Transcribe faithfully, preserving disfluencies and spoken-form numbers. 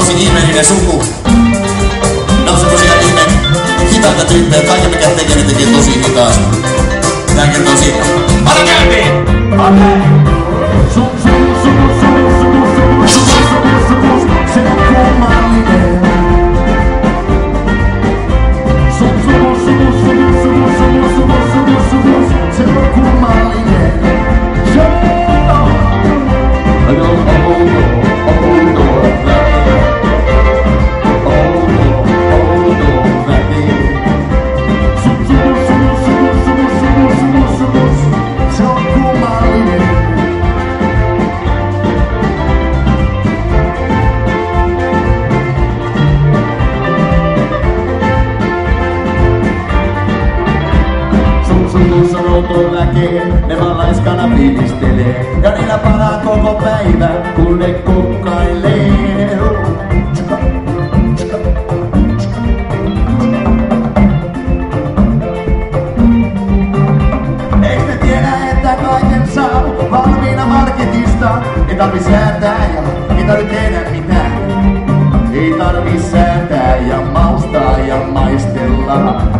tosi ihmeellinen suku. Ne on semmosia ihme hitaita tyyppejä. Kaiken mikä tekee, ne tekee tosi hitaasti. Tää kertoo siitä. Anna käyntiin! Okei! Ne vaan laiskana fiilistelee ja niillä palaa koko päivä, kun ne kokkailee. Eikö te tiedä, että kaiken saa valmiina marketista? Ei tarvi säätää ja ei tarvi tehdä mitään. Ei tarvi säätää ja maustaa ja maistella.